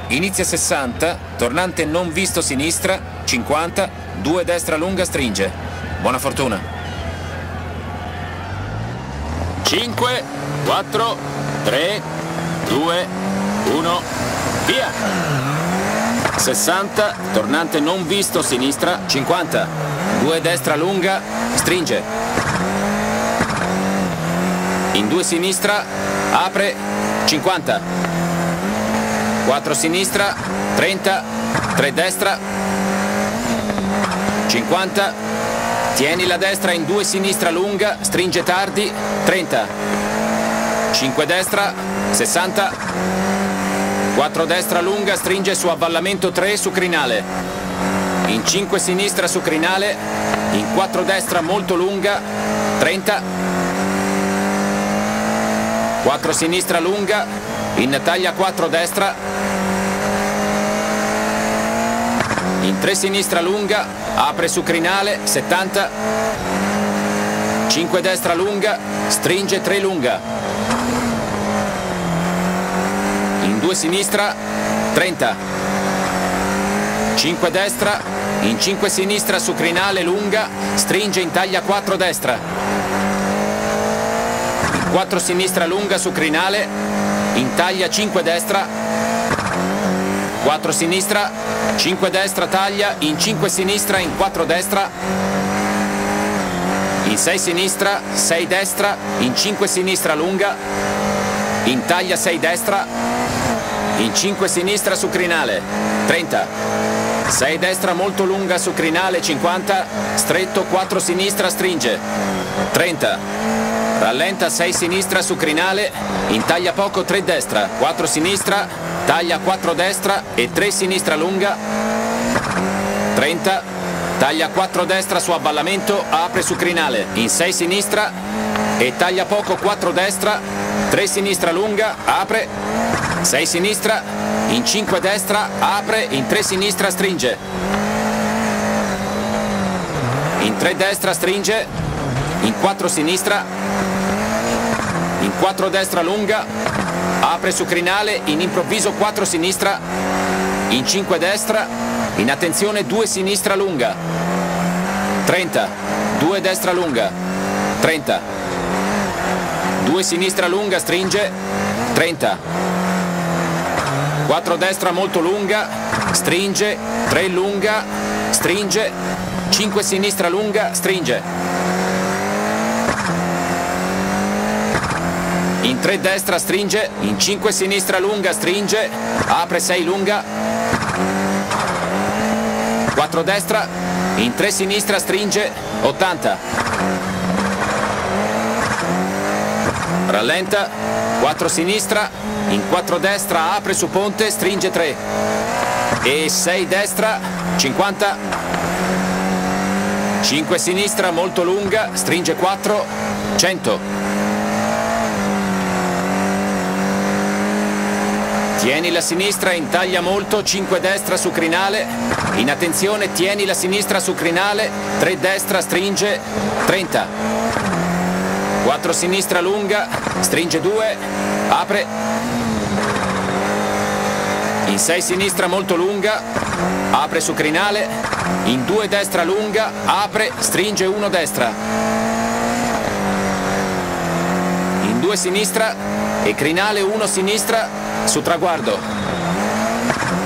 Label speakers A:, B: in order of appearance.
A: inizia 60, tornante non visto sinistra, 50, 2 destra lunga, stringe. Buona fortuna.
B: 5, 4, 3, 2, 1, via! 60, tornante non visto sinistra,
A: 50, 2 destra lunga, stringe. In 2 sinistra, apre, 50. 4 sinistra, 30, 3 destra, 50. Tieni la destra in 2 sinistra lunga, stringe tardi, 30. 5 destra, 60. 4 destra lunga, stringe su avvallamento 3 su crinale. In 5 sinistra su crinale, in 4 destra molto lunga, 30. 4 sinistra lunga, in taglia 4 destra. In 3 sinistra lunga, apre su crinale, 70. 5 destra lunga, stringe 3 lunga. In 2 sinistra, 30. 5 destra, in 5 sinistra su crinale lunga, stringe in taglia 4 destra. In 4 sinistra lunga su crinale, in taglia 5 destra. 4 sinistra, 5 destra taglia, in 5 sinistra, in 4 destra. In 6 sinistra, 6 destra, in 5 sinistra lunga, in taglia 6 destra. In 5 sinistra su crinale, 30. 6 destra molto lunga su crinale, 50. Stretto 4 sinistra, stringe, 30. Rallenta 6 sinistra su crinale, in taglia poco 3 destra, 4 sinistra, taglia 4 destra e 3 sinistra lunga, 30. Taglia 4 destra su avvallamento, apre su crinale, in 6 sinistra e taglia poco 4 destra, 3 sinistra lunga, apre, 6 sinistra, in 5 destra, apre, in 3 sinistra stringe. In 3 destra stringe, in 4 sinistra, in 4 destra lunga, apre su crinale, in improvviso 4 sinistra, in 5 destra, in attenzione 2 sinistra lunga, 30, 2 destra lunga, 30, 2 sinistra lunga stringe, 30, 4 destra molto lunga, stringe, 3 lunga, stringe, 5 sinistra lunga, stringe. In 3 destra stringe, in 5 sinistra lunga stringe, apre 6 lunga, 4 destra, in 3 sinistra stringe, 80. Rallenta, 4 sinistra, in 4 destra apre su ponte, stringe 3. E 6 destra, 50. 5 sinistra molto lunga, stringe 4, 100. Tieni la sinistra in taglia molto, 5 destra su crinale, in attenzione tieni la sinistra su crinale, 3 destra stringe, 30. 4 sinistra lunga, stringe 2, apre. In 6 sinistra molto lunga, apre su crinale, in 2 destra lunga, apre, stringe 1 destra. In 2 sinistra e crinale 1 sinistra, su traguardo.